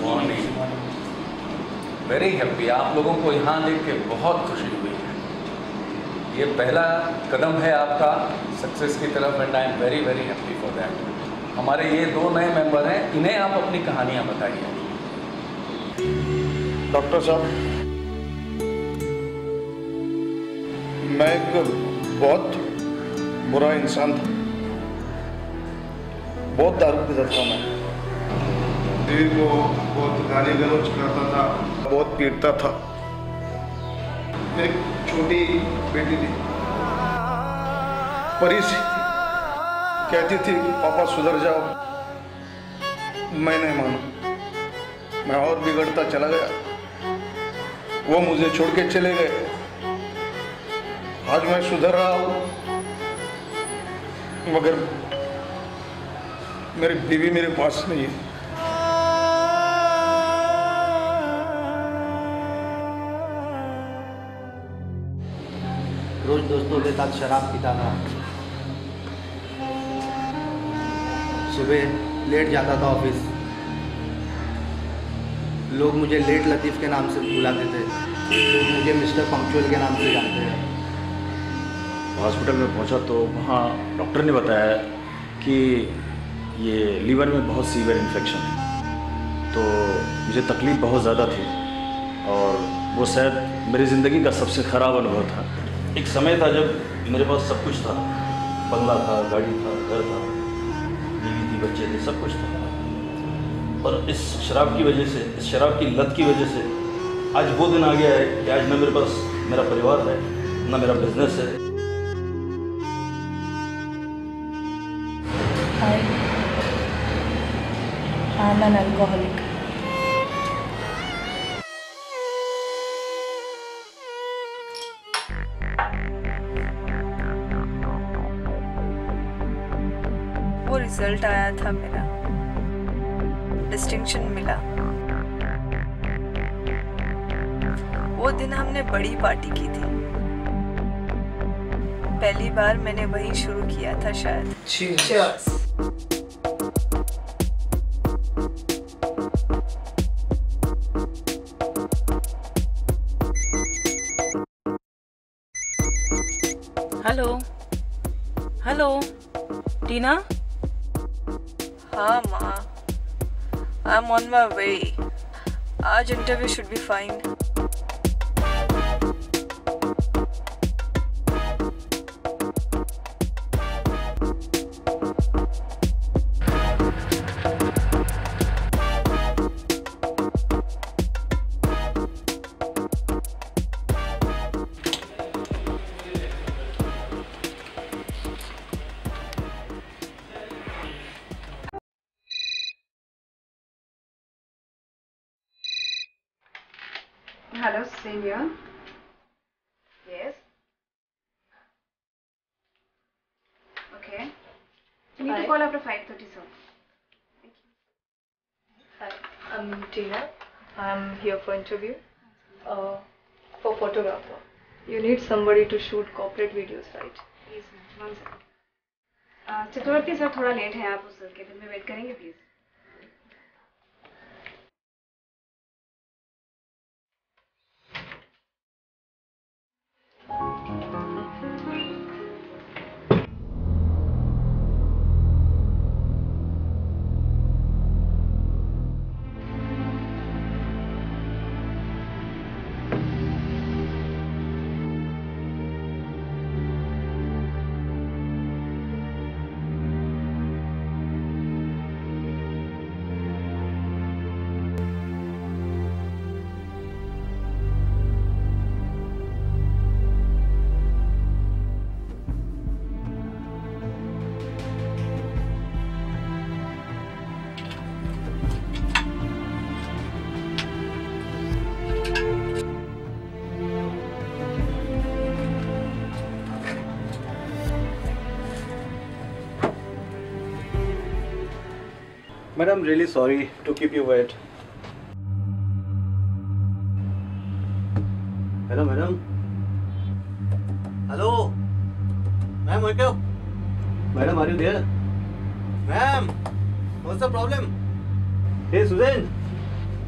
Morning. Very happy, आप लोगों को यहाँ देख के बहुत खुशी हुई है। ये पहला कदम है आपका सक्सेस की तरफ and I am very very happy for that. हमारे ये 2 नए मेंबर हैं, इन्हें आप अपनी कहानियाँ बताइए। डॉक्टर साहब, मैं एक बहुत बुरा इंसान था, बहुत दारू पीता था। मैं बीवी को बहुत गाली गलौज करता था, बहुत पीटता था। एक छोटी बेटी थी, परी सी, कहती थी पापा सुधर जाओ, मैं नहीं माना। मैं और बिगड़ता चला गया, वो मुझे छोड़ के चले गए। आज मैं सुधर रहा हूँ, मगर मेरी बीवी मेरे पास नहीं है। रोज दोस्तों के साथ शराब पीता था, सुबह लेट जाता था ऑफिस। लोग मुझे लेट लतीफ़ के नाम से बुलाते थे, लोग मुझे मिस्टर पंक्चुअल के नाम से जानते हैं। हॉस्पिटल में पहुंचा तो वहाँ डॉक्टर ने बताया कि ये लीवर में बहुत सीवियर इन्फेक्शन है। तो मुझे तकलीफ़ बहुत ज़्यादा थी और वो शायद मेरी ज़िंदगी का सबसे ख़राब अनुभव था। एक समय था जब मेरे पास सब कुछ था, बंगला था, गाड़ी था, घर था, बीवी थी, बच्चे थे, सब कुछ था। और इस शराब की वजह से, इस शराब की लत की वजह से आज वो दिन आ गया है कि आज न मेरे पास मेरा परिवार है, न मेरा बिजनेस है। I'm an alcoholic. वो रिजल्ट आया था मेरा, डिस्टिंक्शन मिला। वो दिन हमने बड़ी पार्टी की थी, पहली बार मैंने वही शुरू किया था शायद। Cheers. Hello hello Tina. हाँ माँ, I am on my way. आज interview should be fine. Hello, senior. Yes. Okay. You need to call after 5:30, sir. Thank you. Hi, I'm Tina. I'm here for interview. For photographer. You need somebody to shoot corporate videos, right? Yes, ma'am. 1 second. Chakraborty sir थोड़ा late है, आप उस cabin में wait करेंगे please. Madam, really sorry to keep you wait. Hello, madam. Hello. Ma'am, wake up. Madam, are you there? Ma'am, what's the problem? Hey, Susan.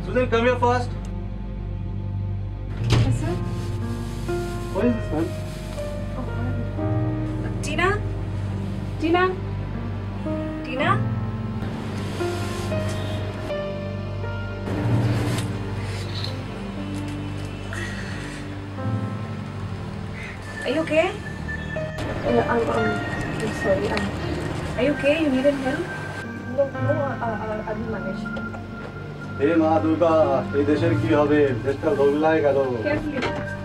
Sunil, come here first. Yes, sir. What is this, man? Tina? Tina? Tina? Are you okay? I'm sorry. Are you okay? You needed help? No, I will manage. হে মা দুর্গা, এই দেশের কি হবে? দেশটা দোলায় গেল। Carefully.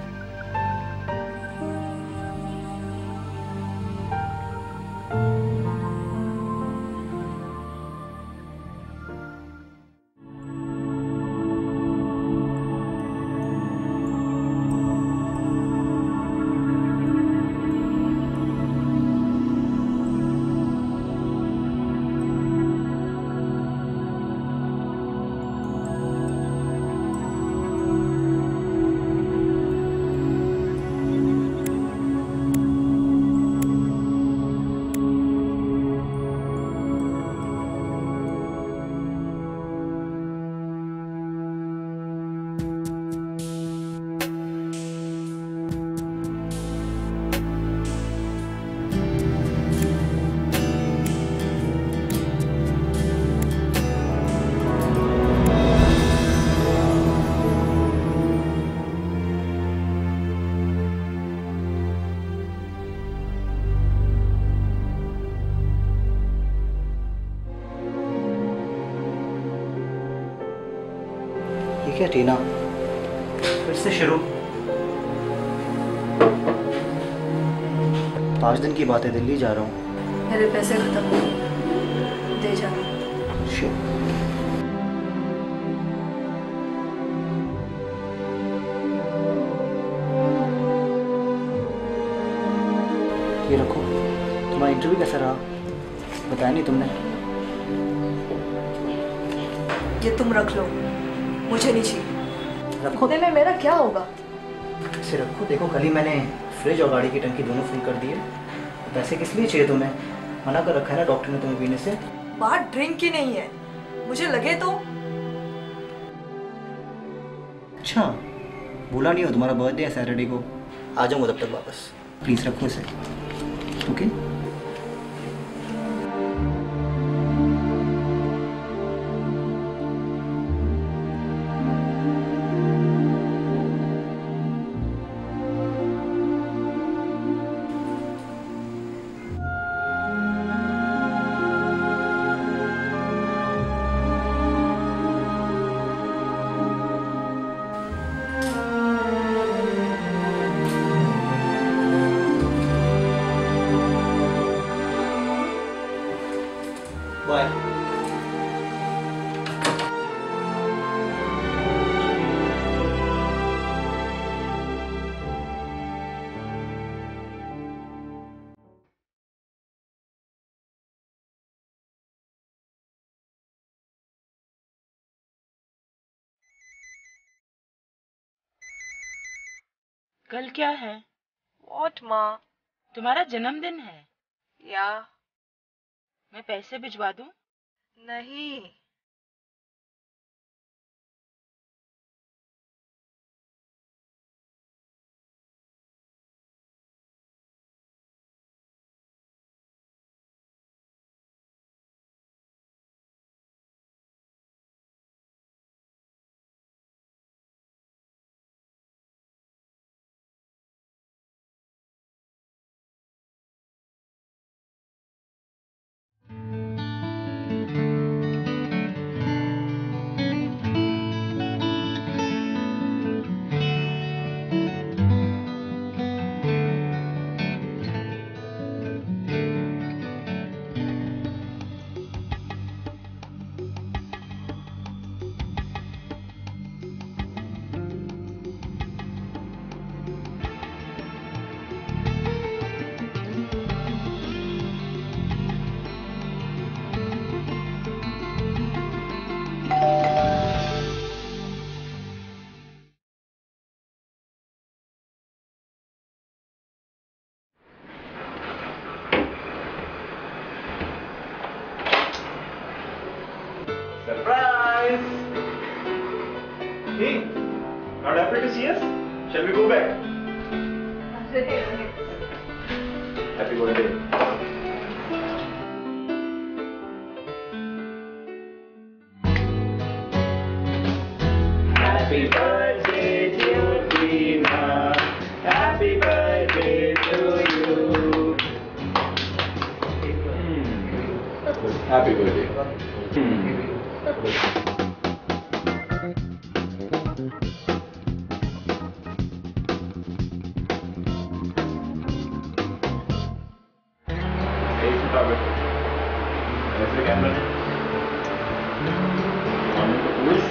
ठीक है टीना, फिर से शुरू। 5 दिन की बात है, दिल्ली जा रहा हूँ। मेरे पैसे खत्म हो गए, दे जा। श्योर। ये रखो। तुम्हारा इंटरव्यू कैसा रहा? बताया नहीं तुमने। ये तुम रख लो, मुझे नहीं चाहिए। रखो। इतने में मेरा क्या होगा? इसे रखो। देखो कल ही मैंने फ्रिज और गाड़ी की टंकी दोनों फुल कर दिए। पैसे किस लिए चाहिए तुम्हें? मना कर रखा है ना डॉक्टर ने तुम्हें पीने से। बात ड्रिंक की नहीं है, मुझे लगे तो। अच्छा, भूला नहीं हो, तुम्हारा बर्थडे है सैटरडे को। आ जाऊँगा तब तक वापस। प्लीज़ रखो इसे। ओके? बाय। कल क्या है? What, माँ? तुम्हारा जन्मदिन है। या मैं पैसे भिजवा दूं? नहीं। Hey, not happy to see us? Shall we go back? Happy birthday. Happy birthday, dear Tina. Happy birthday to you. Happy birthday. Hey, photographer. Where's the camera? You want me to pose?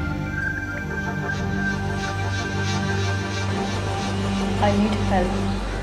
I need help.